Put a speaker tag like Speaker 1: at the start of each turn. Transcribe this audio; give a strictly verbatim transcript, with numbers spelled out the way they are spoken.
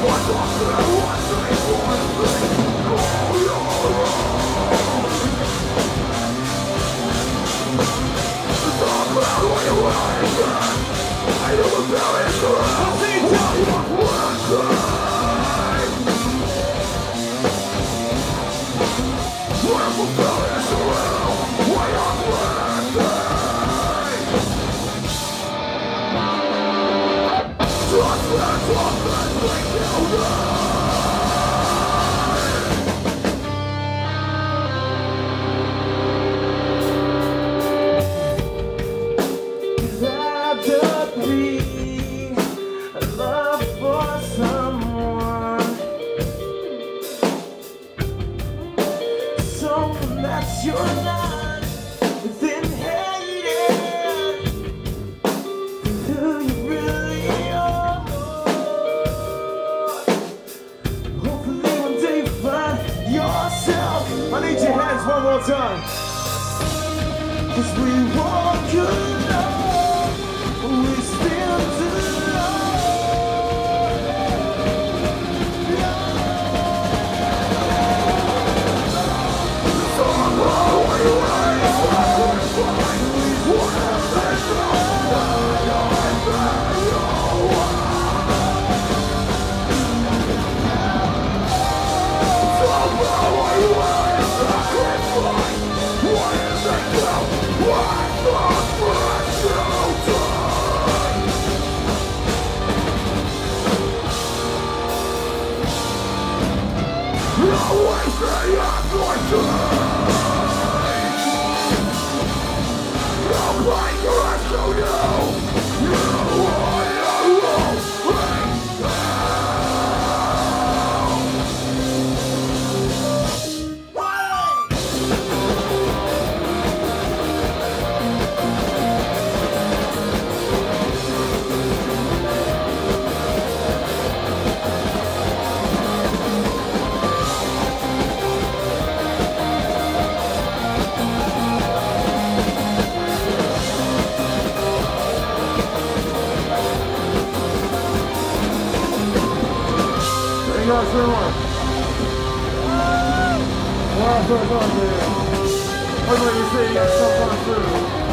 Speaker 1: You're not within hated who you really are. Hopefully one day you find yourself. I need your hands one more time. Cause we walk alone, we stand alone.
Speaker 2: You guys very much. Wow, so fun, man. Hopefully you see you got some fun too.